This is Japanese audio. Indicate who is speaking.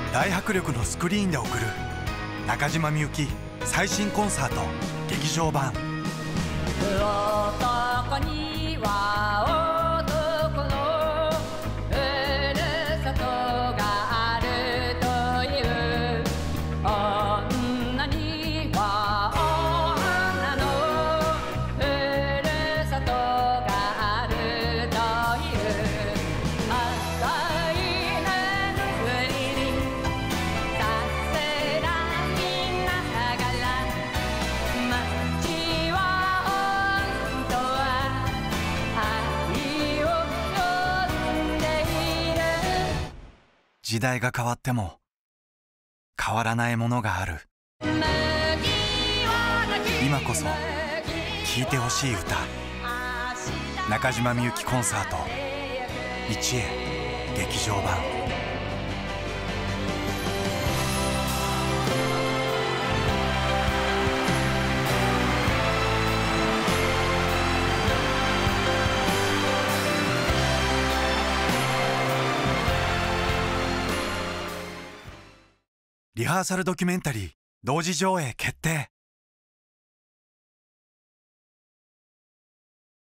Speaker 1: 大迫力のスクリーンで送る中島みゆき最新コンサート劇場版。
Speaker 2: 男には男のふるさとがあるという、女には女のふるさとがあるという、浅い眠りにさせらいながら、街は本当は愛を呼んでいる。
Speaker 1: 時代が変わっても変わらないものがある。今こそ聴いてほしい歌、中島みゆきコンサート一会劇場版。リハーサルドキュメンタリー同時上映決定。